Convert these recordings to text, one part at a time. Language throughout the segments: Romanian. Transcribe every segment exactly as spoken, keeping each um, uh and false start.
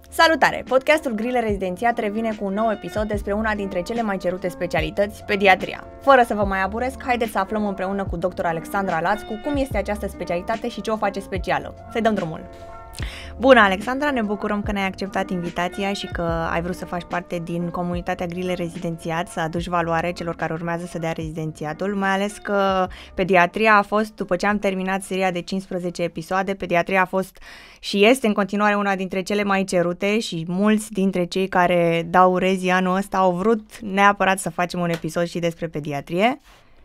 Salutare! Podcastul Grile Rezidențiat revine cu un nou episod despre una dintre cele mai cerute specialități, pediatria. Fără să vă mai aburesc, haideți să aflăm împreună cu doctor Alexandra Lațcu cum este această specialitate și ce o face specială. Să-i dăm drumul! Bună, Alexandra! Ne bucurăm că ne-ai acceptat invitația și că ai vrut să faci parte din comunitatea Grile Rezidențiat, să aduci valoare celor care urmează să dea rezidențiatul, mai ales că pediatria a fost, după ce am terminat seria de cincisprezece episoade, pediatria a fost și este în continuare una dintre cele mai cerute și mulți dintre cei care dau rezi anul ăsta au vrut neapărat să facem un episod și despre pediatrie.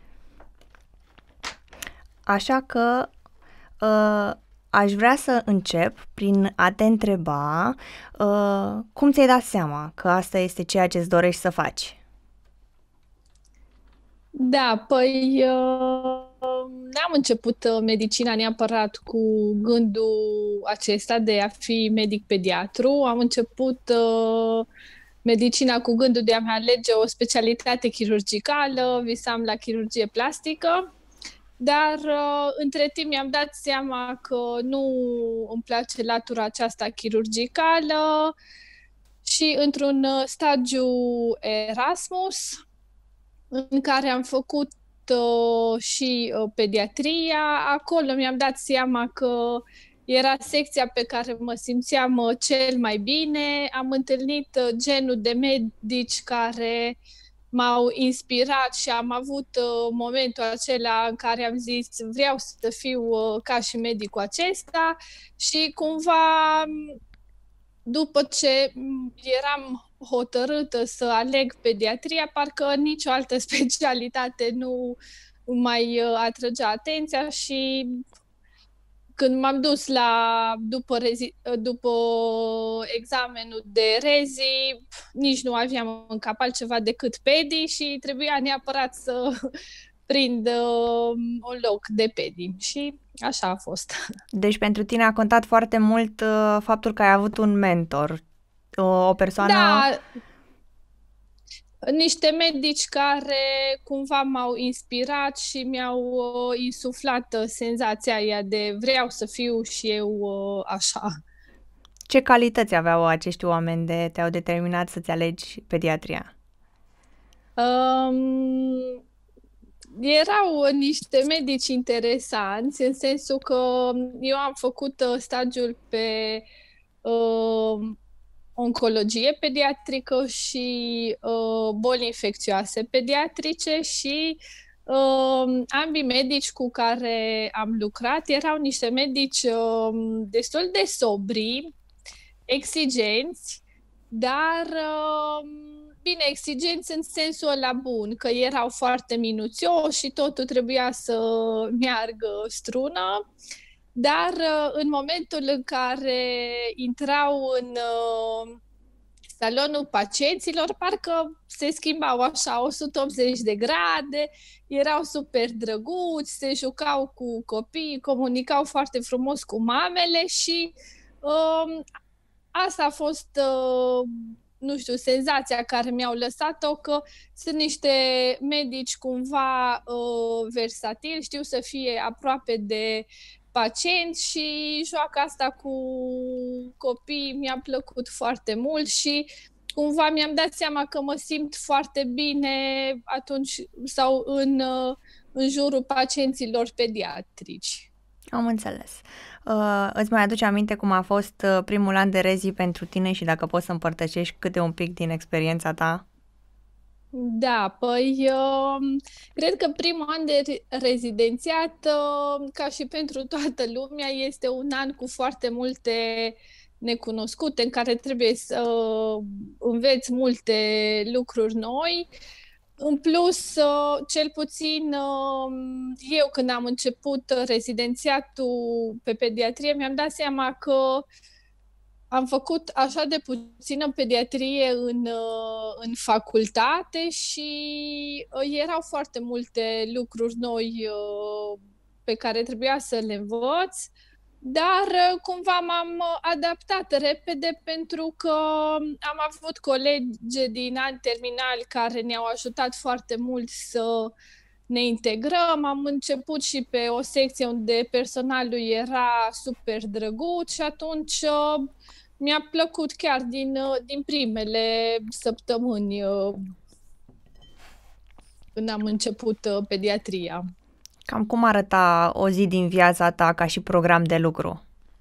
Așa că uh, aș vrea să încep prin a te întreba uh, cum ți-ai dat seama că asta este ceea ce îți dorești să faci? Da, păi uh, n-am început uh, medicina neapărat cu gândul acesta de a fi medic pediatru. Am început uh, medicina cu gândul de a-mi alege o specialitate chirurgicală, visam la chirurgie plastică, dar uh, între timp mi-am dat seama că nu îmi place latura aceasta chirurgicală și într-un uh, stagiu Erasmus, în care am făcut uh, și uh, pediatria, acolo mi-am dat seama că era secția pe care mă simțeam uh, cel mai bine. Am întâlnit uh, genul de medici care m-au inspirat și am avut uh, momentul acela în care am zis vreau să fiu uh, ca și medicul acesta și cumva după ce eram hotărâtă să aleg pediatria, parcă nicio altă specialitate nu mai atrăgea atenția și când m-am dus la după, rezi, după examenul de rezi, nici nu aveam în cap altceva decât pedi și trebuia neapărat să prind un loc de pedi și așa a fost. Deci pentru tine a contat foarte mult uh, faptul că ai avut un mentor, o, o persoană... Da, niște medici care cumva m-au inspirat și mi-au uh, insuflat uh, senzația aia de vreau să fiu și eu uh, așa. Ce calități aveau acești oameni de te-au determinat să-ți alegi pediatria? Um, erau niște medici interesanți, în sensul că eu am făcut uh, stagiul pe uh, oncologie pediatrică și uh, boli infecțioase pediatrice și uh, ambii medici cu care am lucrat erau niște medici uh, destul de sobri, exigenți, dar uh, bine, exigenți în sensul ăla bun, că erau foarte minuțioși și totul trebuia să meargă strună. Dar în momentul în care intrau în uh, salonul pacienților, parcă se schimbau așa o sută optzeci de grade, erau super drăguți, se jucau cu copii, comunicau foarte frumos cu mamele și uh, asta a fost, uh, nu știu, senzația care mi-au lăsat-o, că sunt niște medici cumva uh, versatili, știu să fie aproape de pacienți și joaca asta cu copii mi-a plăcut foarte mult și cumva mi-am dat seama că mă simt foarte bine atunci sau în, în jurul pacienților pediatrici. Am înțeles. Uh, îți mai aduce aminte cum a fost primul an de rezi pentru tine și dacă poți să împărtășești câte un pic din experiența ta? Da, păi uh, cred că primul an de rezidențiat, uh, ca și pentru toată lumea, este un an cu foarte multe necunoscute, în care trebuie să uh, înveți multe lucruri noi. În plus, uh, cel puțin uh, eu când am început rezidențiatul pe pediatrie, mi-am dat seama că am făcut așa de puțină pediatrie în, în facultate și erau foarte multe lucruri noi pe care trebuia să le învăț, dar cumva m-am adaptat repede pentru că am avut colegi din ani terminali care ne-au ajutat foarte mult să ne integrăm. Am început și pe o secție unde personalul era super drăguț și atunci mi-a plăcut chiar din, din primele săptămâni când am început pediatria. Cam cum arăta o zi din viața ta ca și program de lucru?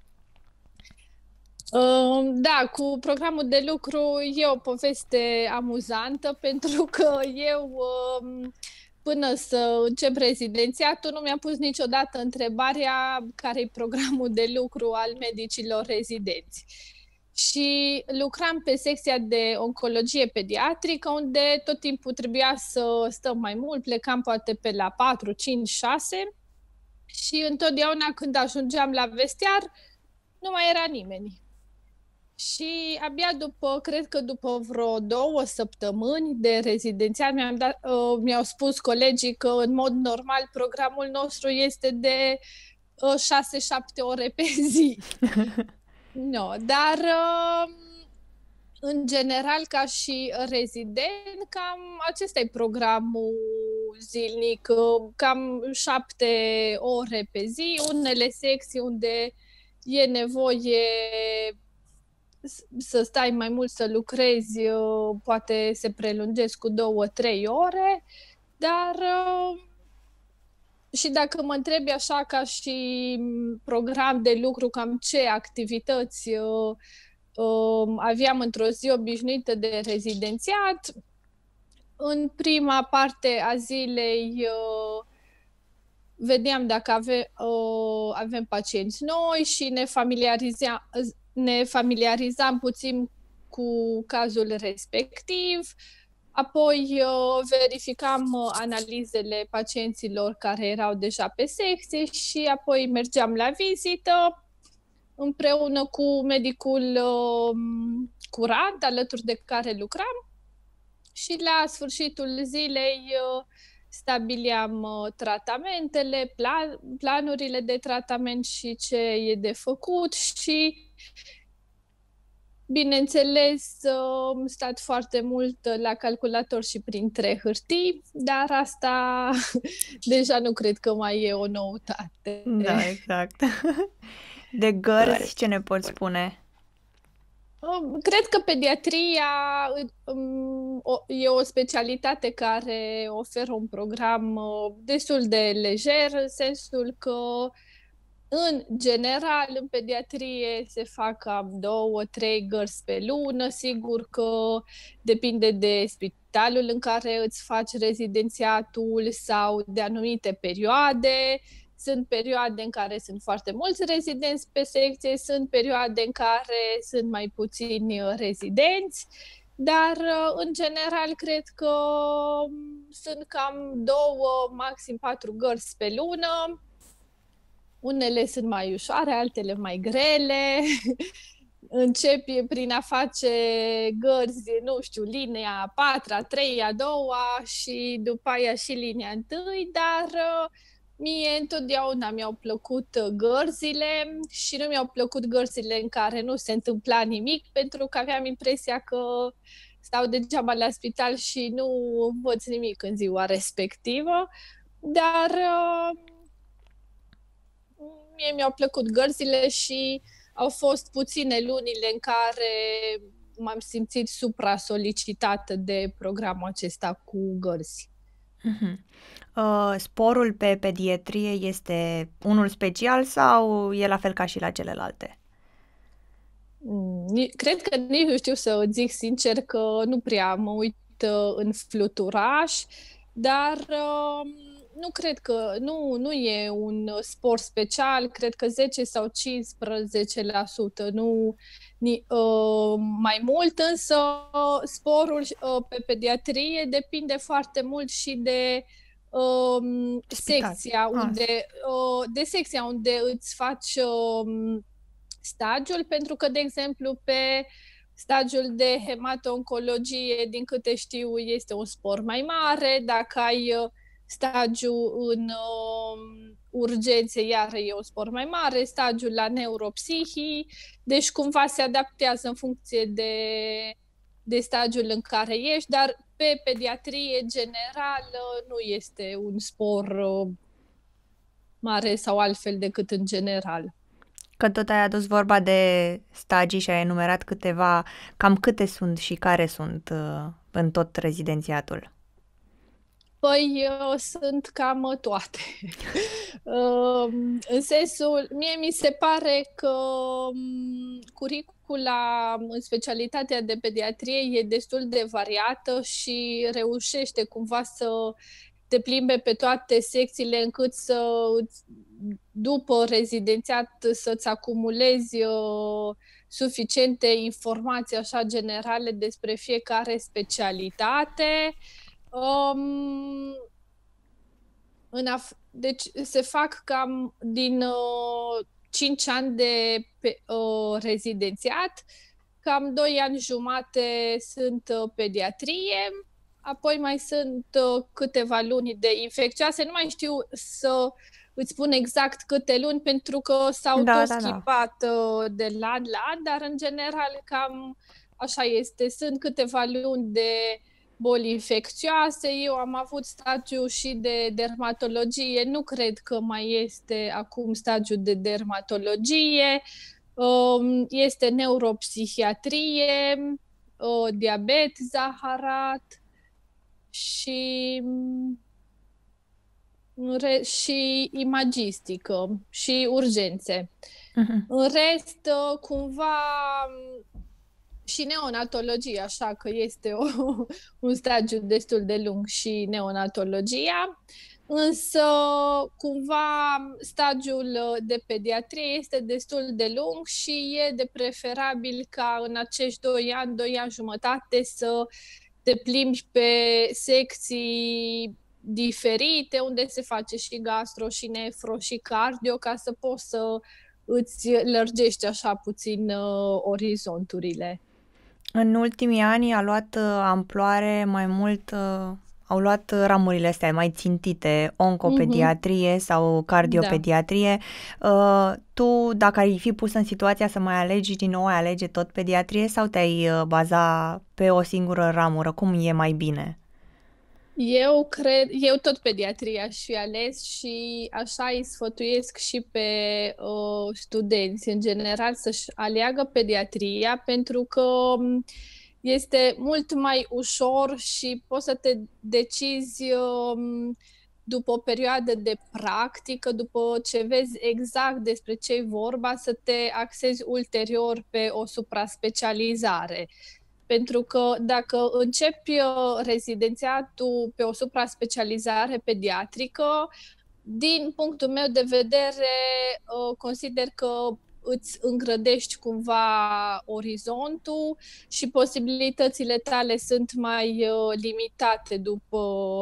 Da, cu programul de lucru e o poveste amuzantă, pentru că eu, până să încep rezidențiatul, nu mi-am pus niciodată întrebarea care e programul de lucru al medicilor rezidenți. Și lucram pe secția de oncologie pediatrică, unde tot timpul trebuia să stăm mai mult, plecam poate pe la patru, cinci, șase și întotdeauna când ajungeam la vestiar, nu mai era nimeni. Și abia după, cred că după vreo două săptămâni de rezidențiat, mi-am dat, uh, mi-au spus colegii că în mod normal programul nostru este de uh, șase șapte ore pe zi. No, dar uh, în general, ca și rezident, cam acesta e programul zilnic, uh, cam șapte ore pe zi, unele secții unde e nevoie să stai mai mult, să lucrezi, poate se prelungesc cu două, trei ore, dar și dacă mă întrebi așa ca și program de lucru, cam ce activități aveam într-o zi obișnuită de rezidențiat, în prima parte a zilei vedeam dacă ave, avem pacienți noi și ne familiarizeam ne familiarizam puțin cu cazul respectiv, apoi verificam analizele pacienților care erau deja pe secție și apoi mergeam la vizită împreună cu medicul curant alături de care lucram și la sfârșitul zilei stabiliam tratamentele, plan, planurile de tratament și ce e de făcut și bineînțeles, am stat foarte mult la calculator și printre hârtii, dar asta deja nu cred că mai e o noutate. Da, exact. De gărzi, ce ne poți spune? Cred că pediatria e o specialitate care oferă un program destul de lejer, în sensul că în general, în pediatrie se fac cam două, trei gărzi pe lună. Sigur că depinde de spitalul în care îți faci rezidențiatul sau de anumite perioade. Sunt perioade în care sunt foarte mulți rezidenți pe secție, sunt perioade în care sunt mai puțini rezidenți, dar în general cred că sunt cam două, maxim patru gărzi pe lună. Unele sunt mai ușoare, altele mai grele. Începi prin a face gărzi, nu știu, linia a patra, a treia, a doua și după aia și linia întâi, dar mie întotdeauna mi-au plăcut gărzile și nu mi-au plăcut gărzile în care nu se întâmpla nimic, pentru că aveam impresia că stau degeaba la spital și nu văd nimic în ziua respectivă, dar mie mi-au plăcut gărzile și au fost puține lunile în care m-am simțit supra-solicitată de programul acesta cu gărzi. Uh-huh. Uh, sporul pe pediatrie este unul special sau e la fel ca și la celelalte? Cred că nici nu știu să zic sincer că nu prea mă uit în fluturaș, dar uh, nu cred că, nu, nu e un spor special, cred că zece sau cincisprezece la sută, nu ni, uh, mai mult, însă sporul uh, pe pediatrie depinde foarte mult și de uh, secția unde, uh, de secția unde îți faci uh, stagiul, pentru că, de exemplu, pe stagiul de hemato-oncologie, din câte știu, este un spor mai mare. Dacă ai uh, stagiul în uh, urgențe, iar e un spor mai mare, stagiul la neuropsihii, deci cumva se adaptează în funcție de, de stagiul în care ești, dar pe pediatrie general nu este un spor uh, mare sau altfel decât în general. Că tot ai adus vorba de stagii și ai enumerat câteva, cam câte sunt și care sunt uh, în tot rezidențiatul. Păi uh, sunt cam toate. Uh, În sensul, mie mi se pare că um, curicula în specialitatea de pediatrie e destul de variată și reușește cumva să te plimbe pe toate secțiile încât să, după rezidențiat, să-ți acumulezi uh, suficiente informații așa generale despre fiecare specialitate. Um, în af- deci se fac cam din uh, cinci ani de pe, uh, rezidențiat, cam doi ani jumate sunt uh, pediatrie, apoi mai sunt uh, câteva luni de infecțioase. Nu mai știu să îți spun exact câte luni, pentru că s-au Da, tot da, da. schimbat uh, de la an la an, dar în general cam așa este. Sunt câteva luni de boli infecțioase. Eu am avut stagiu și de dermatologie. Nu cred că mai este acum stagiu de dermatologie. Um, Este neuropsihiatrie, uh, diabet, zaharat și, în re- și imagistică și urgențe. Mhm. În rest, uh, cumva și neonatologie, așa că este o, un stagiu destul de lung și neonatologia, însă cumva stagiul de pediatrie este destul de lung și e de preferabil ca în acești doi ani, doi ani jumătate să te plimbi pe secții diferite, unde se face și gastro, și nefro, și cardio, ca să poți să îți lărgești așa puțin uh, orizonturile. În ultimii ani a luat uh, amploare mai mult, uh, au luat uh, ramurile astea mai țintite, Mhm. oncopediatrie sau Da. cardiopediatrie. Uh, tu, dacă ai fi pus în situația să mai alegi din nou, ai alege tot pediatrie sau te-ai uh, baza pe o singură ramură? Cum e mai bine? Eu cred, eu tot pediatria aș fi ales și așa îi sfătuiesc și pe uh, studenți în general să-și aleagă pediatria, pentru că um, este mult mai ușor și poți să te decizi um, după o perioadă de practică, după ce vezi exact despre ce e vorba, să te axezi ulterior pe o supraspecializare. Pentru că dacă începi uh, rezidențiatul pe o supra-specializare pediatrică, din punctul meu de vedere, uh, consider că îți îngrădești cumva orizontul și posibilitățile tale sunt mai uh, limitate după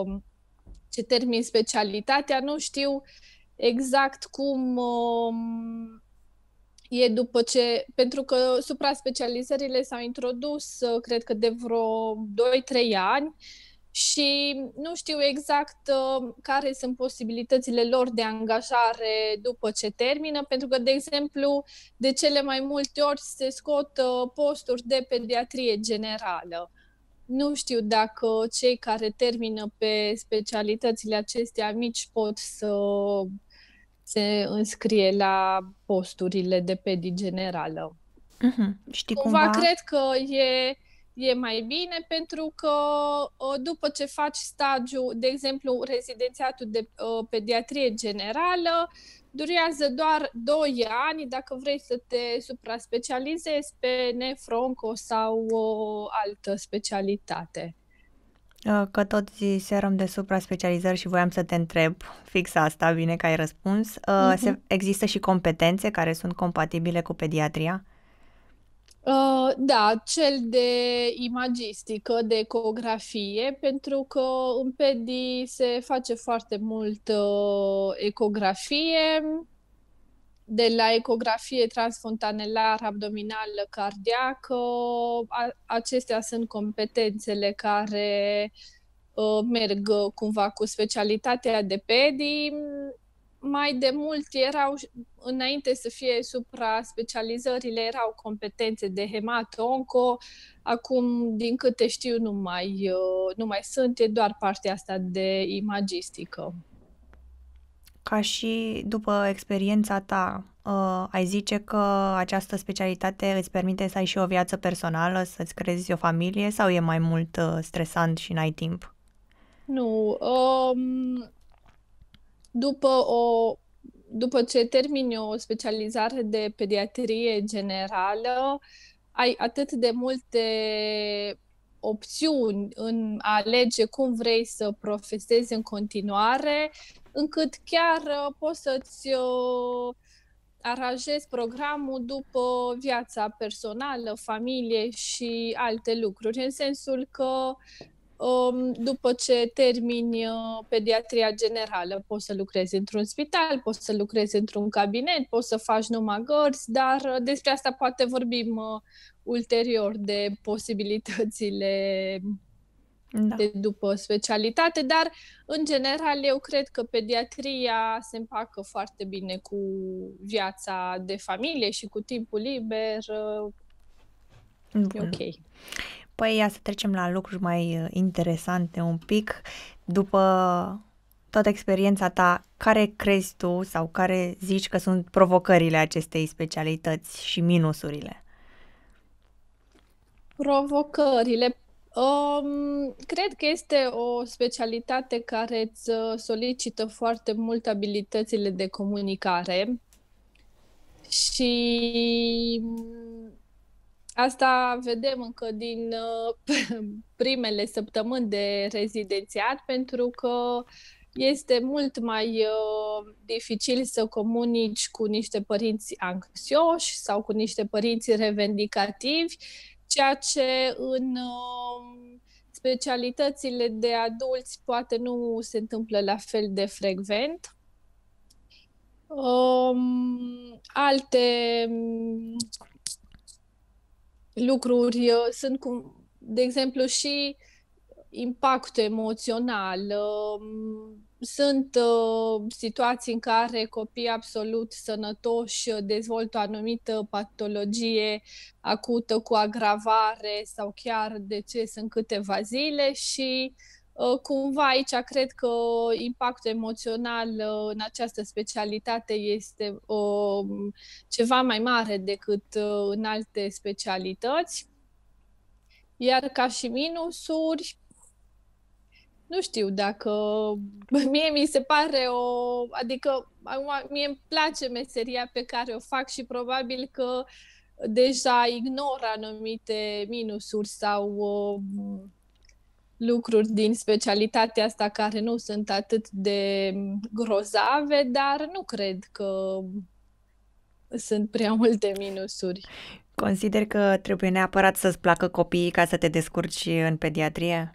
ce termin specialitatea. Nu știu exact cum um, e după ce, pentru că supra-specializările s-au introdus, uh, cred că de vreo doi trei ani, și nu știu exact uh, care sunt posibilitățile lor de angajare după ce termină, pentru că, de exemplu, de cele mai multe ori se scot uh, posturi de pediatrie generală. Nu știu dacă cei care termină pe specialitățile acestea mici pot să se înscrie la posturile de pedi generală. Mhm. Știi Cumva cumva? cred că e, e mai bine, pentru că uh, după ce faci stagiu, de exemplu, rezidențiatul de uh, pediatrie generală, durează doar doi ani dacă vrei să te supra-specializezi pe nefronco sau o altă specialitate. Uh, Că tot ziserăm de supra-specializări și voiam să te întreb fix asta, bine că ai răspuns. Uh, Mhm. Se, există și competențe care sunt compatibile cu pediatria? Uh, da, cel de imagistică, de ecografie, pentru că în pedi se face foarte mult uh, ecografie, de la ecografie transfontanelară, abdominală, cardiacă. A, acestea sunt competențele care uh, merg uh, cumva cu specialitatea de pedi. Mai de mult erau, înainte să fie supra-specializările, erau competențe de hemat-onco. Acum, din câte știu, nu mai, uh, nu mai sunt, e doar partea asta de imagistică. Ca și după experiența ta, uh, ai zice că această specialitate îți permite să ai și o viață personală, să-ți creezi o familie sau e mai mult uh, stresant și n-ai timp? Nu. Um, după o, după ce termini o specializare de pediatrie generală, ai atât de multe opțiuni în a alege cum vrei să profesezi în continuare, încât chiar uh, poți să-ți uh, aranjezi programul după viața personală, familie și alte lucruri, în sensul că um, după ce termini uh, pediatria generală, poți să lucrezi într-un spital, poți să lucrezi într-un cabinet, poți să faci numai gărzi, dar uh, despre asta poate vorbim uh, ulterior de posibilitățile Da. de după specialitate, dar în general eu cred că pediatria se împacă foarte bine cu viața de familie și cu timpul liber. Bun. E ok. Păi ia să trecem la lucruri mai interesante un pic. După toată experiența ta, care crezi tu sau care zici că sunt provocările acestei specialități și minusurile? Provocările. Um, cred că este o specialitate care îți solicită foarte mult abilitățile de comunicare și asta vedem încă din uh, primele săptămâni de rezidențiat, pentru că este mult mai uh, dificil să comunici cu niște părinți anxioși sau cu niște părinți revendicativi, ceea ce în uh, specialitățile de adulți poate nu se întâmplă la fel de frecvent. Um, alte lucruri uh, sunt, cum, de exemplu, și impactul emoțional. Uh, sunt uh, situații în care copiii absolut sănătoși dezvoltă o anumită patologie acută cu agravare sau chiar deces în câteva zile și uh, cumva aici cred că impactul emoțional uh, în această specialitate este uh, ceva mai mare decât uh, în alte specialități. Iar ca și minusuri, nu știu dacă... Mie mi se pare o... Adică mie îmi place meseria pe care o fac și probabil că deja ignor anumite minusuri sau uh, lucruri din specialitatea asta care nu sunt atât de grozave, dar nu cred că sunt prea multe minusuri. Consider că trebuie neapărat să-ți placă copiii ca să te descurci în pediatrie?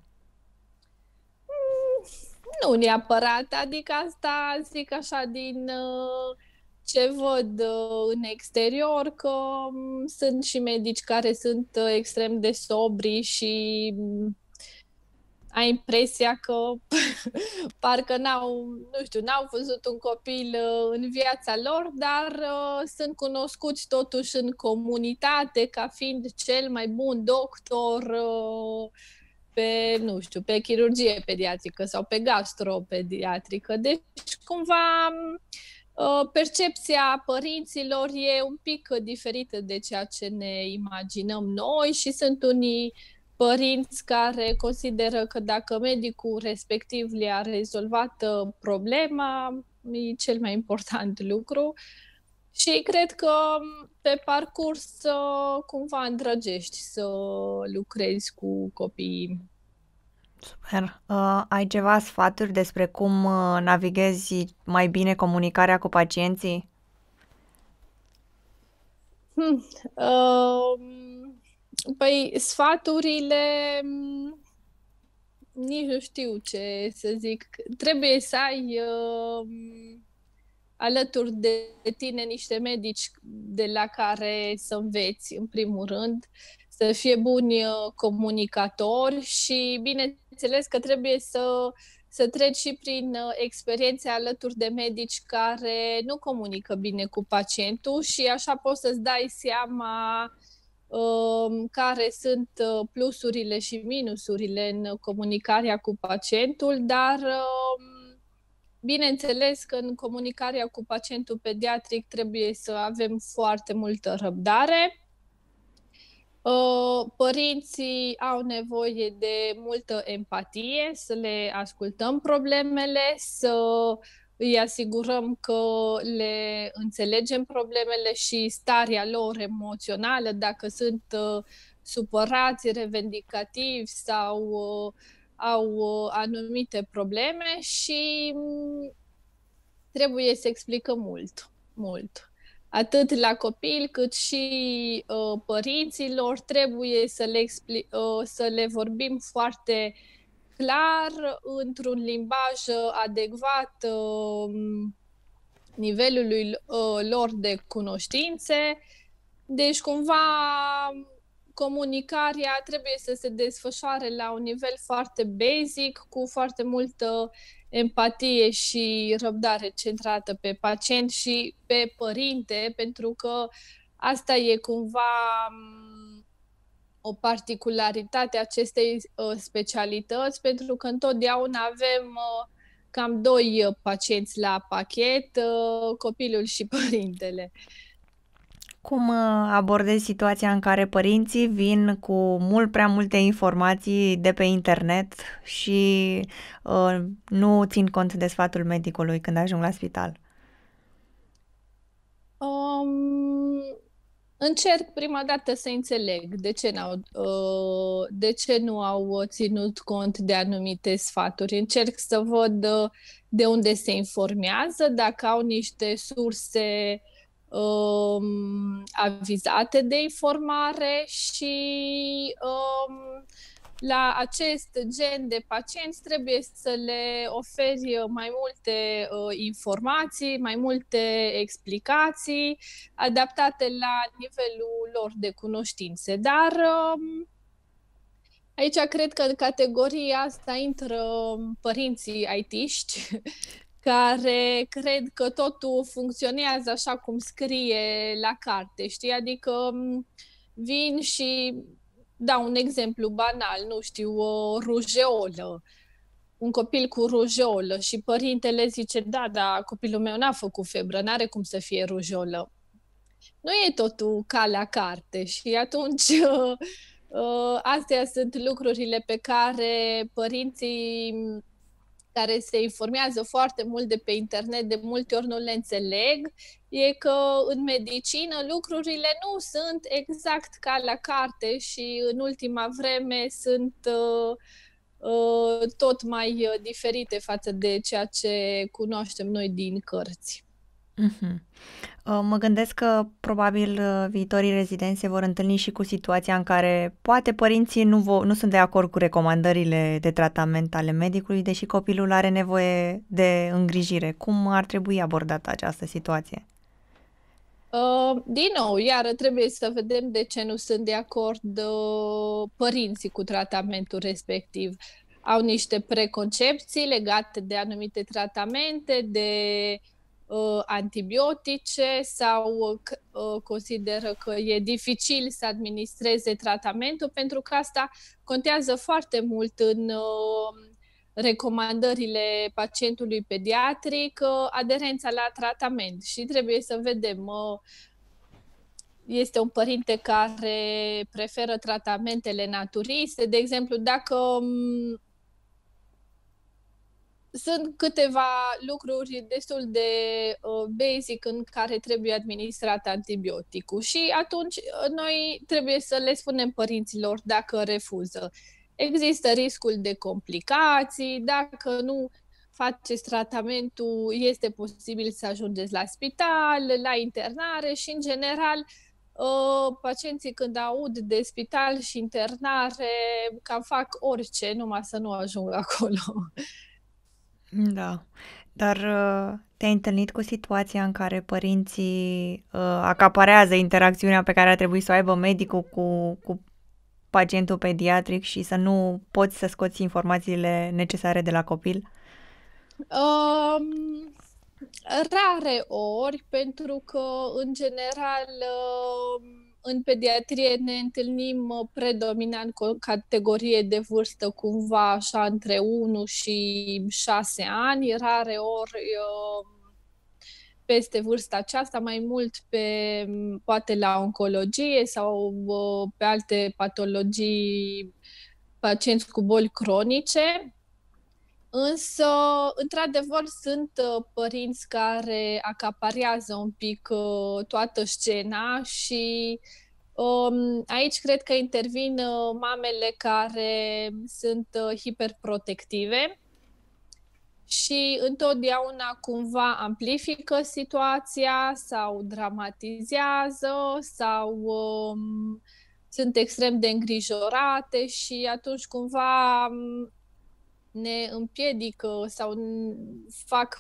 Nu neapărat, adică asta zic așa din uh, ce văd uh, în exterior, că um, sunt și medici care sunt uh, extrem de sobri și um, ai impresia că parcă n-au, nu știu, n-au văzut un copil uh, în viața lor, dar uh, sunt cunoscuți totuși în comunitate ca fiind cel mai bun doctor uh, pe, nu știu, pe chirurgie pediatrică sau pe gastropediatrică. Deci, cumva, percepția părinților e un pic diferită de ceea ce ne imaginăm noi și sunt unii părinți care consideră că dacă medicul respectiv le-a rezolvat problema, e cel mai important lucru. Și cred că pe parcurs cumva îndrăgești să lucrezi cu copiii. Super. Uh, ai ceva sfaturi despre cum uh, navighezi mai bine comunicarea cu pacienții? Hmm. Uh, păi sfaturile nici nu știu ce să zic. Trebuie să ai uh, alături de tine niște medici de la care să înveți, în primul rând, să fie buni comunicatori și, bineînțeles, că trebuie să, să treci și prin experiențe alături de medici care nu comunică bine cu pacientul și așa poți să-ți dai seama uh, care sunt plusurile și minusurile în comunicarea cu pacientul, dar uh, bineînțeles că în comunicarea cu pacientul pediatric trebuie să avem foarte multă răbdare. Părinții au nevoie de multă empatie, să le ascultăm problemele, să îi asigurăm că le înțelegem problemele și starea lor emoțională, dacă sunt supărați, revendicativi sau au anumite probleme, și trebuie să explicăm mult, mult. Atât la copil cât și uh, părinților trebuie să le, expli- uh, să le vorbim foarte clar, într-un limbaj adecvat uh, nivelului uh, lor de cunoștințe. Deci, cumva, comunicarea trebuie să se desfășoare la un nivel foarte basic, cu foarte multă empatie și răbdare centrată pe pacient și pe părinte, pentru că asta e cumva o particularitate a acestei specialități, pentru că întotdeauna avem cam doi pacienți la pachet, copilul și părintele. Cum abordezi situația în care părinții vin cu mult prea multe informații de pe internet și uh, nu țin cont de sfatul medicului când ajung la spital? Um, încerc prima dată să înțeleg de ce, n-au, uh, de ce nu au ținut cont de anumite sfaturi. Încerc să văd de unde se informează, dacă au niște surse Um, avizate de informare și um, la acest gen de pacienți trebuie să le oferi mai multe uh, informații, mai multe explicații adaptate la nivelul lor de cunoștințe. Dar um, aici cred că în categoria asta intră părinții I T-ști care cred că totul funcționează așa cum scrie la carte, știi? Adică vin și dau un exemplu banal, nu știu, o rujeolă, un copil cu rujeolă și părintele zice, da, da, copilul meu n-a făcut febră, n-are cum să fie rujeolă. Nu e totul ca la carte și atunci astea sunt lucrurile pe care părinții care se informează foarte mult de pe internet, de multe ori nu le înțeleg, e că în medicină lucrurile nu sunt exact ca la carte și în ultima vreme sunt uh, uh, tot mai diferite față de ceea ce cunoaștem noi din cărți. Uh-huh. Mă gândesc că probabil viitorii rezidenți se vor întâlni și cu situația în care poate părinții nu, vo- nu sunt de acord cu recomandările de tratament ale medicului, deși copilul are nevoie de îngrijire. Cum ar trebui abordată această situație? Uh, din nou, iară trebuie să vedem de ce nu sunt de acord uh, părinții cu tratamentul respectiv. Au niște preconcepții legate de anumite tratamente, de uh, antibiotice sau uh, consideră că e dificil să administreze tratamentul, pentru că asta contează foarte mult în uh, recomandările pacientului pediatric, aderența la tratament. Și trebuie să vedem, este un părinte care preferă tratamentele naturiste, de exemplu, dacă sunt câteva lucruri destul de basic în care trebuie administrat antibioticul și atunci noi trebuie să le spunem părinților dacă refuză. Există riscul de complicații, dacă nu faceți tratamentul, este posibil să ajungeți la spital, la internare și, în general, pacienții când aud de spital și internare, cam fac orice, numai să nu ajung acolo. Da, dar te-ai întâlnit cu situația în care părinții acaparează interacțiunea pe care ar trebui să o aibă medicul cu, cu pacientul pediatric și să nu poți să scoți informațiile necesare de la copil? Um, rare ori, pentru că, în general, în pediatrie ne întâlnim uh, predominant cu o categorie de vârstă cumva așa între unu și șase ani, rare ori uh, peste vârsta aceasta, mai mult pe poate la oncologie sau uh, pe alte patologii, pacienți cu boli cronice. Însă, într-adevăr, sunt uh, părinți care acaparează un pic uh, toată scena și um, aici cred că intervin uh, mamele care sunt uh, hiperprotective și întotdeauna cumva amplifică situația sau dramatizează sau um, sunt extrem de îngrijorate și atunci cumva ne împiedică sau fac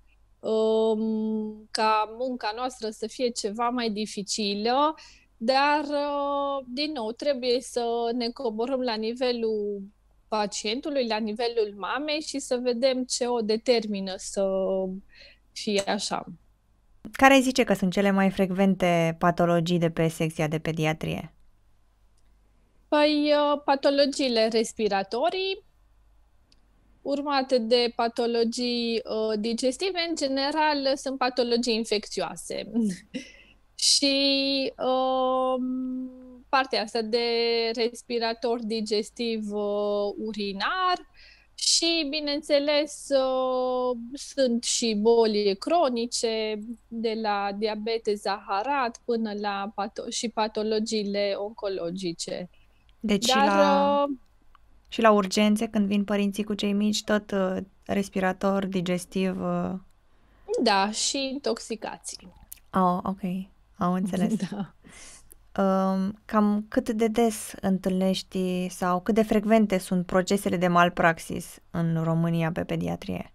um, ca munca noastră să fie ceva mai dificilă, dar, uh, din nou, trebuie să ne coborâm la nivelul pacientului, la nivelul mamei și să vedem ce o determină să fie așa. Care zice că sunt cele mai frecvente patologii de pe secția de pediatrie? Păi, uh, patologiile respiratorii, urmate de patologii uh, digestive, în general sunt patologii infecțioase. Și uh, partea asta de respirator digestiv uh, urinar și, bineînțeles, uh, sunt și boli cronice, de la diabete zaharat până la pato- și patologiile oncologice. Deci Dar, și la... uh, Și la urgențe, când vin părinții cu cei mici, tot uh, respirator, digestiv... Uh... Da, și intoxicații. Oh, ok. Am înțeles. Da. Uh, cam cât de des întâlnești sau cât de frecvente sunt procesele de malpraxis în România pe pediatrie?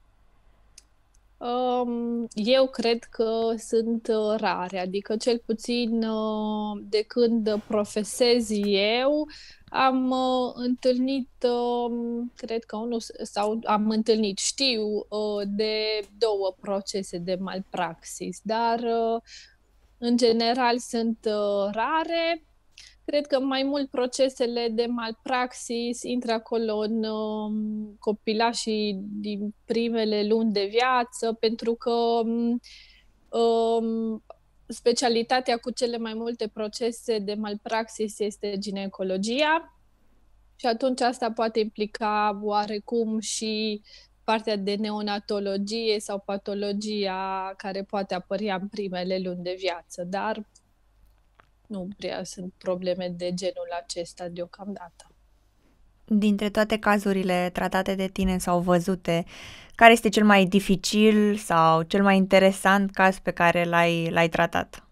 Um, eu cred că sunt uh, rare, adică cel puțin uh, de când profesez eu, am uh, întâlnit, uh, cred că unul, sau am întâlnit, știu, uh, de două procese de malpraxis, dar uh, în general sunt uh, rare. Cred că mai mult procesele de malpraxis intră acolo în uh, copilașii din primele luni de viață, pentru că uh, specialitatea cu cele mai multe procese de malpraxis este ginecologia și atunci asta poate implica oarecum și partea de neonatologie sau patologia care poate apărea în primele luni de viață, dar nu prea sunt probleme de genul acesta deocamdată. Dintre toate cazurile tratate de tine sau văzute, care este cel mai dificil sau cel mai interesant caz pe care l-ai, l-ai tratat?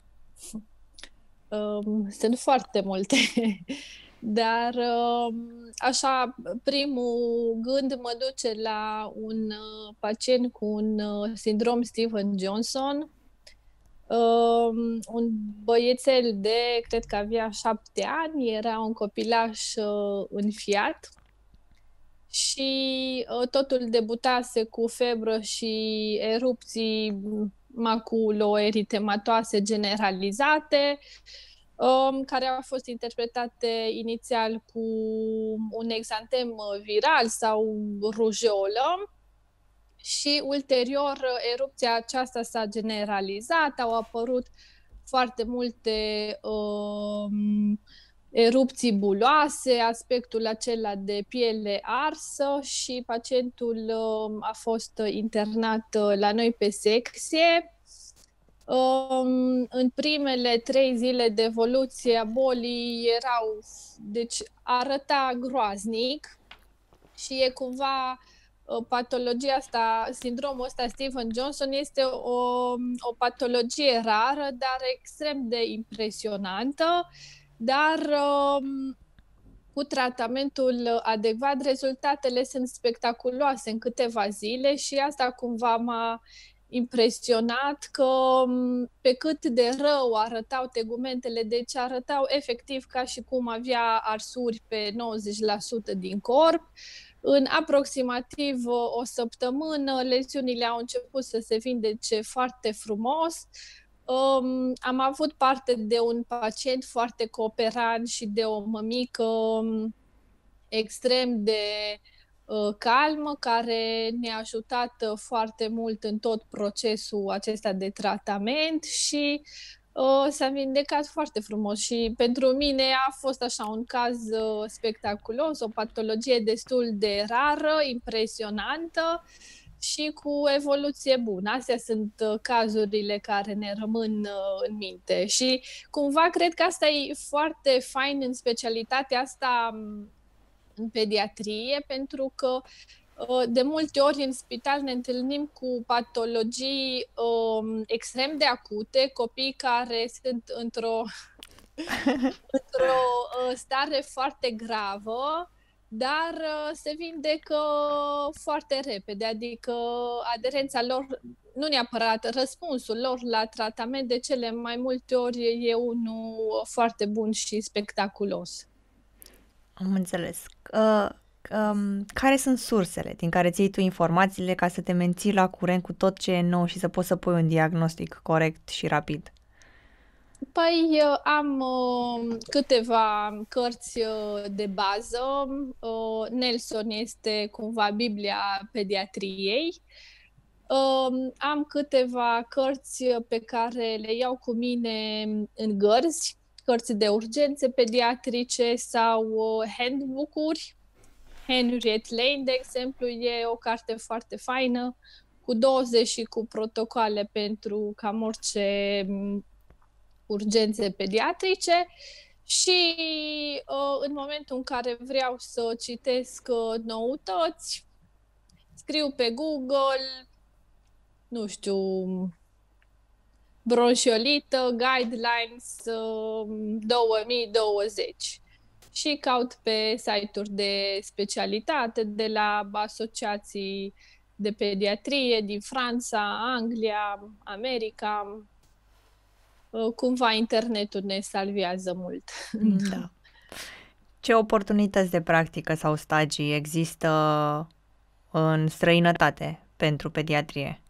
Um, sunt foarte multe, dar um, așa, primul gând mă duce la un uh, pacient cu un uh, sindrom Stevens-Johnson, Um, un băiețel de, cred că avea șapte ani, era un copilaș uh, înfiat și uh, totul debutase cu febră și erupții maculoeritematoase generalizate, um, care au fost interpretate inițial cu un exantem viral sau rujeolă. Și ulterior erupția aceasta s-a generalizat, au apărut foarte multe um, erupții buloase, aspectul acela de piele arsă și pacientul um, a fost internat la noi pe secție. Um, în primele trei zile de evoluție a bolii erau, deci arăta groaznic și e cumva patologia asta, sindromul ăsta Stevens-Johnson este o, o patologie rară, dar extrem de impresionantă, dar um, cu tratamentul adecvat rezultatele sunt spectaculoase în câteva zile și asta cumva m-a impresionat că pe cât de rău arătau tegumentele, deci arătau efectiv ca și cum avea arsuri pe nouăzeci la sută din corp. În aproximativ o săptămână, leziunile au început să se vindece foarte frumos. Um, am avut parte de un pacient foarte cooperant și de o mămică um, extrem de uh, calmă, care ne-a ajutat uh, foarte mult în tot procesul acesta de tratament și uh, s-a vindecat foarte frumos. Și pentru mine a fost așa un caz uh, spectaculos, o patologie destul de rară, impresionantă și cu evoluție bună. Astea sunt uh, cazurile care ne rămân uh, în minte. Și cumva cred că asta e foarte fain în specialitatea asta în pediatrie, pentru că de multe ori în spital ne întâlnim cu patologii um, extrem de acute, copii care sunt într-o, într-o stare foarte gravă, dar se vindecă foarte repede, adică aderența lor, nu neapărat răspunsul lor la tratament, de cele mai multe ori e unul foarte bun și spectaculos. Am înțeles. Uh, um, care sunt sursele din care ți iei tu informațiile ca să te menții la curent cu tot ce e nou și să poți să pui un diagnostic corect și rapid? Păi am uh, câteva cărți uh, de bază. Uh, Nelson este cumva Biblia pediatriei. Uh, am câteva cărți pe care le iau cu mine în gărzi, cărți de urgențe pediatrice sau uh, handbook-uri. Henriette Lane, de exemplu, e o carte foarte faină, cu doze și cu protocoale pentru cam orice urgențe pediatrice. Și uh, în momentul în care vreau să citesc uh, noutăți, scriu pe Google, nu știu, bronșiolită, guidelines uh, două mii douăzeci și caut pe site-uri de specialitate de la asociații de pediatrie din Franța, Anglia, America. Cumva internetul ne salvează mult. Da. Ce oportunități de practică sau stagii există în străinătate pentru pediatrie?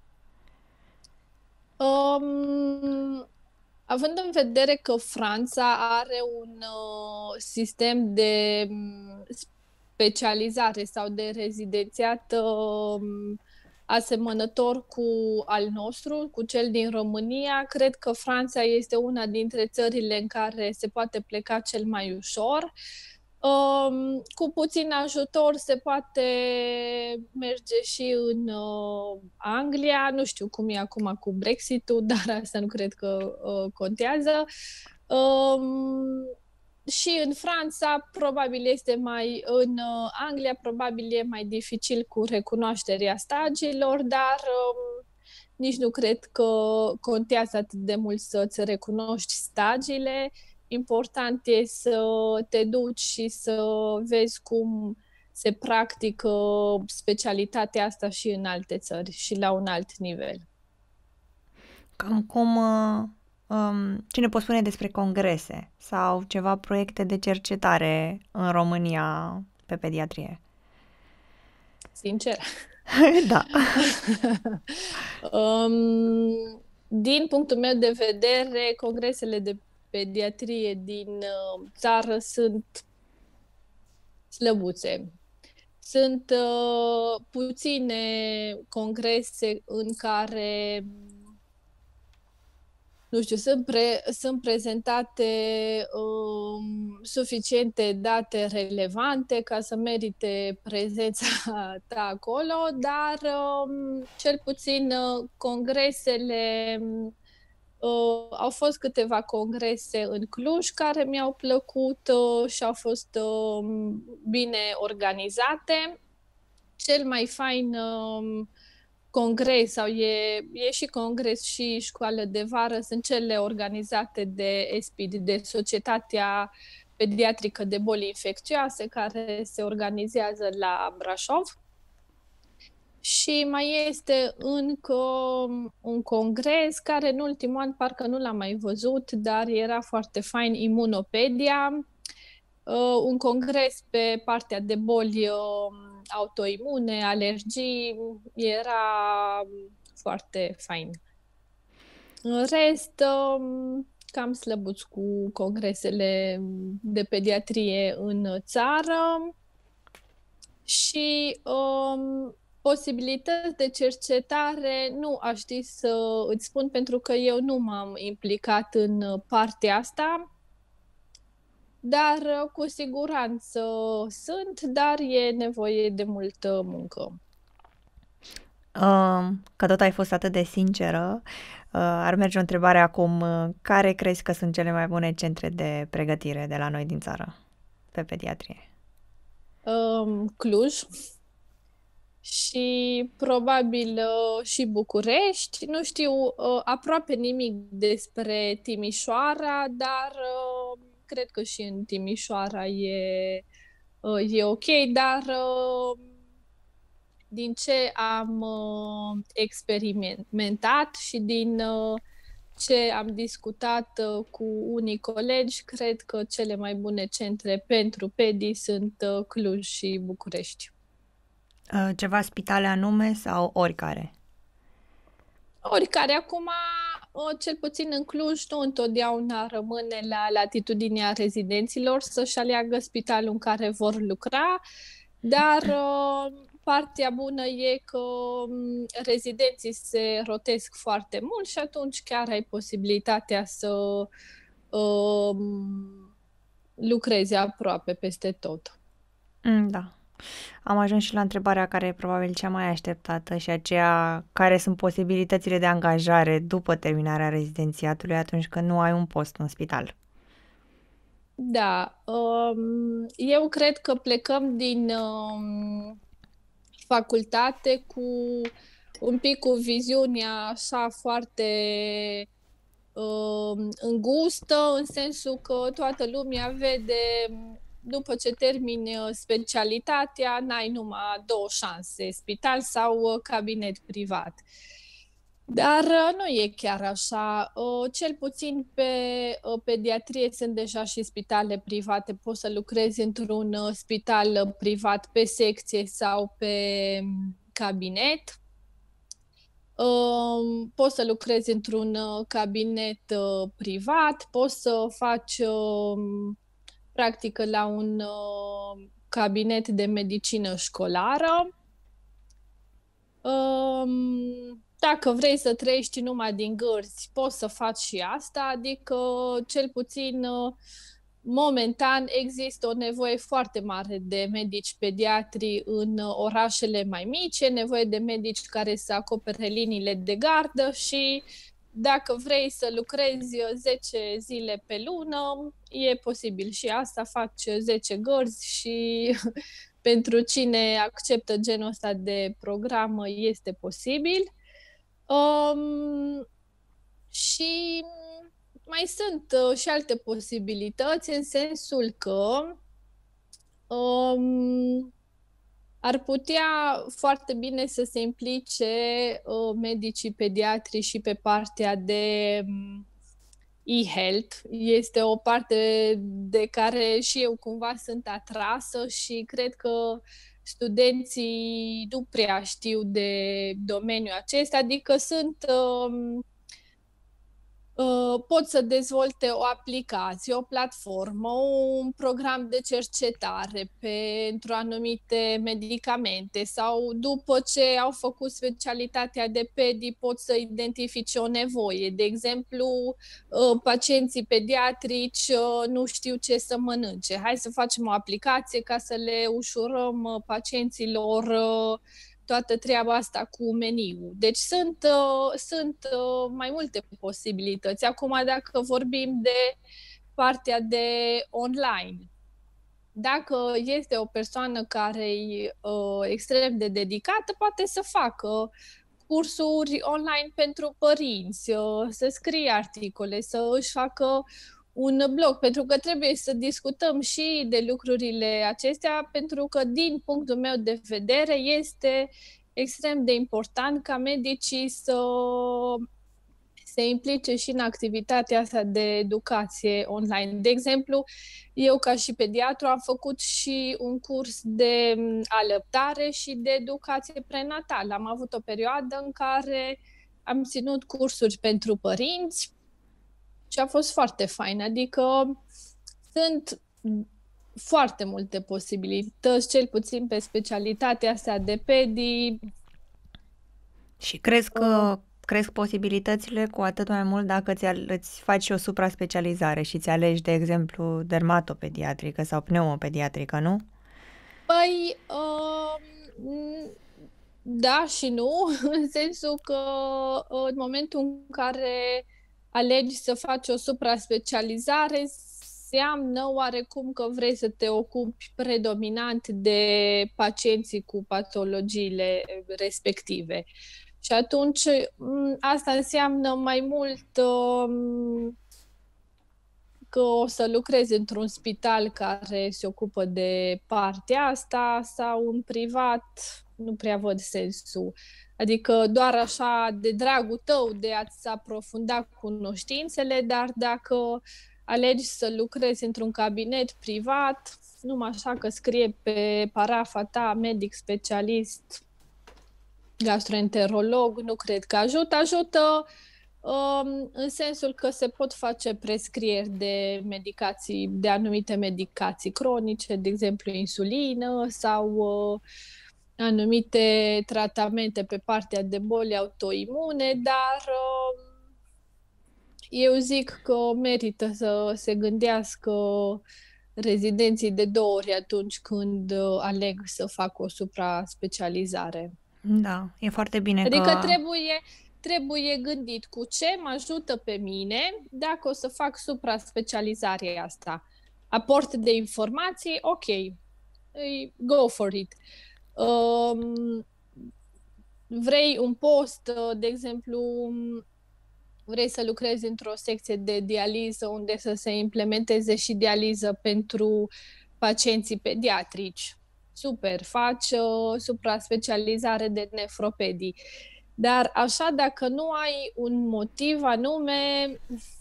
Um, având în vedere că Franța are un uh, sistem de specializare sau de rezidențiat uh, asemănător cu al nostru, cu cel din România, cred că Franța este una dintre țările în care se poate pleca cel mai ușor. Um, cu puțin ajutor se poate merge și în uh, Anglia, nu știu cum e acum cu Brexit-ul, dar asta nu cred că uh, contează. Um, și în Franța probabil este mai, în uh, Anglia probabil e mai dificil cu recunoașterea stagiilor, dar um, nici nu cred că contează atât de mult să-ți recunoști stagiile. Important e să te duci și să vezi cum se practică specialitatea asta și în alte țări și la un alt nivel. Cam cum, um, ce ne poți spune despre congrese sau ceva proiecte de cercetare în România pe pediatrie? Sincer? Da. um, din punctul meu de vedere, congresele de pediatrie din uh, țară sunt slăbuțe. Sunt uh, puține congrese în care, nu știu, sunt, pre, sunt prezentate um, suficiente date relevante ca să merite prezența ta acolo, dar um, cel puțin uh, congresele Uh, au fost câteva congrese în Cluj care mi-au plăcut uh, și au fost uh, bine organizate. Cel mai fain uh, congres, sau e, e și congres și școală de vară, sunt cele organizate de E S P I D, de Societatea Pediatrică de Boli Infecțioase, care se organizează la Brașov. Și mai este încă un congres care în ultimul an parcă nu l-am mai văzut, dar era foarte fain, Imunopedia, un congres pe partea de boli autoimune, alergii, era foarte fain. În rest, um, cam slăbuți cu congresele de pediatrie în țară și um, posibilități de cercetare nu aș ști să îți spun pentru că eu nu m-am implicat în partea asta, dar cu siguranță sunt, dar e nevoie de multă muncă. Uh, că tot ai fost atât de sinceră, uh, ar merge o întrebare acum. Uh, care crezi că sunt cele mai bune centre de pregătire de la noi din țară pe pediatrie? Um, Cluj și probabil uh, și București. Nu știu uh, aproape nimic despre Timișoara, dar uh, cred că și în Timișoara e, uh, e ok, dar uh, din ce am uh, experimentat și din uh, ce am discutat uh, cu unii colegi, cred că cele mai bune centre pentru pedi sunt uh, Cluj și București. Uh, ceva spitale anume sau oricare? Oricare. Acum, uh, cel puțin în Cluj, nu întotdeauna rămâne la latitudinea rezidenților să-și aleagă spitalul în care vor lucra, dar uh, partea bună e că um, rezidenții se rotesc foarte mult și atunci chiar ai posibilitatea să um, lucrezi aproape peste tot. Mm, da. Am ajuns și la întrebarea care e probabil cea mai așteptată și aceea: care sunt posibilitățile de angajare după terminarea rezidențiatului atunci când nu ai un post în spital? Da, um, eu cred că plecăm din um, facultate cu un pic cu viziunea așa foarte um, îngustă, în sensul că toată lumea vede, după ce termini specialitatea, n-ai numai două șanse, spital sau cabinet privat. Dar nu e chiar așa. Cel puțin pe pediatrie sunt deja și spitale private. Poți să lucrezi într-un spital privat pe secție sau pe cabinet. Poți să lucrezi într-un cabinet privat, poți să faci practică la un cabinet de medicină școlară. Dacă vrei să trăiești numai din gărzi, poți să faci și asta, adică cel puțin momentan există o nevoie foarte mare de medici pediatri în orașele mai mici, e nevoie de medici care să acopere liniile de gardă și dacă vrei să lucrezi zece zile pe lună, e posibil și asta, faci zece gărzi și pentru cine acceptă genul ăsta de program este posibil. Um, și mai sunt uh, și alte posibilități, în sensul că um, ar putea foarte bine să se implice uh, medicii pediatri și pe partea de um, e-health. Este o parte de care și eu cumva sunt atrasă și cred că studenții nu prea știu de domeniul acesta, adică sunt um, uh, pot să dezvolte o aplicație, o platformă, un program de cercetare pentru anumite medicamente sau după ce au făcut specialitatea de pedi pot să identifice o nevoie. De exemplu, uh, pacienții pediatrici uh, nu știu ce să mănânce. Hai să facem o aplicație ca să le ușurăm uh, pacienților uh, toată treaba asta cu meniul. Deci sunt, uh, sunt uh, mai multe posibilități. Acum, dacă vorbim de partea de online, dacă este o persoană care e uh, extrem de dedicată, poate să facă cursuri online pentru părinți, uh, să scrie articole, să își facă un blog, pentru că trebuie să discutăm și de lucrurile acestea, pentru că din punctul meu de vedere este extrem de important ca medicii să se implice și în activitatea asta de educație online. De exemplu, eu ca și pediatru am făcut și un curs de alăptare și de educație prenatală. Am avut o perioadă în care am ținut cursuri pentru părinți și a fost foarte fain. Adică sunt foarte multe posibilități, cel puțin pe specialitatea asta de pedi. Și crezi că cresc posibilitățile cu atât mai mult dacă ți îți faci și o supra-specializare și ți alegi, de exemplu, dermatopediatrică sau pneumopediatrică, nu? Păi, uh, da și nu, în sensul că în momentul în care alegi să faci o supra-specializare, înseamnă oarecum că vrei să te ocupi predominant de pacienții cu patologiile respective. Și atunci asta înseamnă mai mult um, că o să lucrezi într-un spital care se ocupă de partea asta sau în privat, nu prea văd sensul. Adică doar așa de dragul tău de a-ți aprofunda cunoștințele, dar dacă alegi să lucrezi într-un cabinet privat, numai așa că scrie pe parafa ta medic specialist, gastroenterolog, nu cred că ajută. Ajută um, în sensul că se pot face prescrieri de medicații, de anumite medicații cronice, de exemplu insulină sau uh, anumite tratamente pe partea de boli autoimune, dar uh, eu zic că merită să se gândească rezidenții de două ori atunci când aleg să facă o supra-specializare. Da, e foarte bine adică că... trebuie, trebuie gândit cu ce mă ajută pe mine dacă o să fac supra-specializarea asta. Aport de informații, ok, go for it. Um, vrei un post, de exemplu, vrei să lucrezi într-o secție de dializă unde să se implementeze și dializă pentru pacienții pediatrici. Super, faci uh, supra-specializare de nefropedii. Dar așa, dacă nu ai un motiv anume,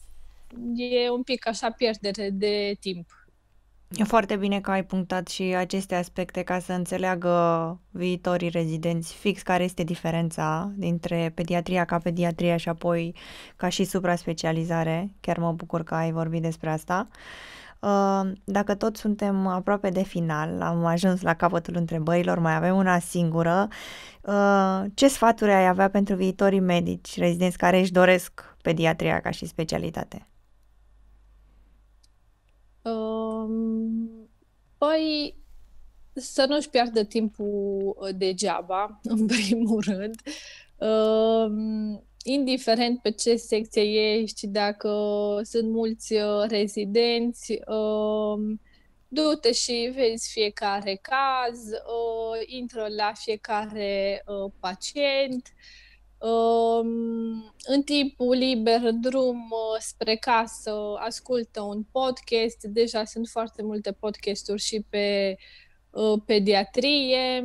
e un pic așa pierdere de timp. E foarte bine că ai punctat și aceste aspecte ca să înțeleagă viitorii rezidenți fix care este diferența dintre pediatria ca pediatria și apoi ca și supra-specializare. Chiar mă bucur că ai vorbit despre asta. Dacă tot suntem aproape de final, am ajuns la capătul întrebărilor, mai avem una singură. Ce sfaturi ai avea pentru viitorii medici rezidenți care își doresc pediatria ca și specialitate? Um, păi să nu-și piardă timpul degeaba, în primul rând. Um, indiferent pe ce secție ești, dacă sunt mulți rezidenți, um, du-te și vezi fiecare caz, uh, intră la fiecare uh, pacient. Um, în timpul liber, în drum spre casă, ascultă un podcast. Deja sunt foarte multe podcasturi și pe uh, pediatrie.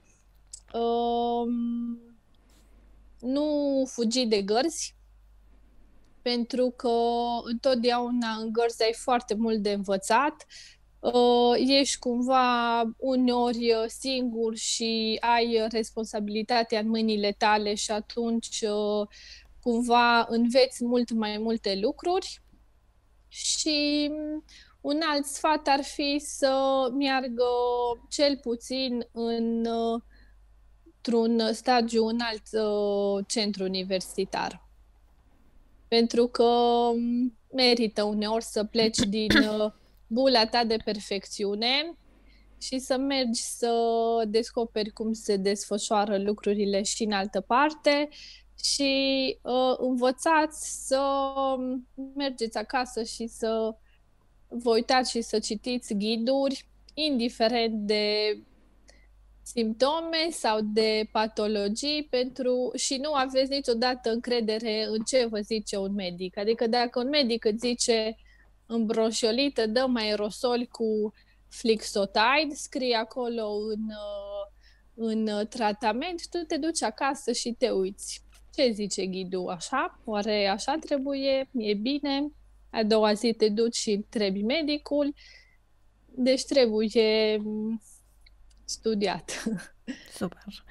Um, nu fugi de gărzi, pentru că întotdeauna în gărzi ai foarte mult de învățat. Uh, ești cumva uneori singur și ai responsabilitatea în mâinile tale și atunci uh, cumva înveți mult mai multe lucruri. Și un alt sfat ar fi să meargă cel puțin în, uh, într-un stagiu în alt uh, centru universitar. Pentru că merită uneori să pleci din uh, bula ta de perfecțiune și să mergi să descoperi cum se desfășoară lucrurile și în altă parte și uh, învățați să mergeți acasă și să vă uitați și să citiți ghiduri, indiferent de simptome sau de patologii, pentru și nu aveți niciodată încredere în ce vă zice un medic. Adică dacă un medic îți zice în broșiolită, dăm aerosol cu Flixotide, scrie acolo în, în tratament, tu te duci acasă și te uiți. Ce zice ghidul? Așa? Oare așa trebuie? E bine? A doua zi te duci și întrebi medicul. Deci trebuie studiat. Super.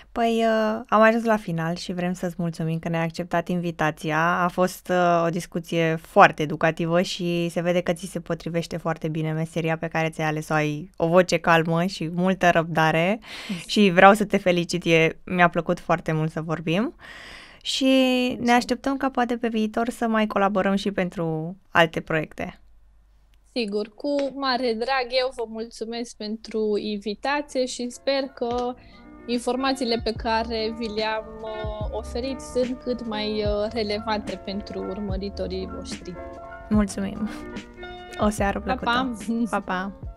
Păi uh, am ajuns la final și vrem să-ți mulțumim că ne-ai acceptat invitația. A fost uh, o discuție foarte educativă și se vede că ți se potrivește foarte bine meseria pe care ți-ai ales-o. Ai o voce calmă și multă răbdare și vreau să te felicit. E, mi-a plăcut foarte mult să vorbim și ne așteptăm ca poate pe viitor să mai colaborăm și pentru alte proiecte. Sigur, cu mare drag, eu vă mulțumesc pentru invitație și sper că informațiile pe care vi le-am oferit sunt cât mai relevante pentru urmăritorii voștri. Mulțumim! O seară plăcută! Pa, pa! Pa, pa!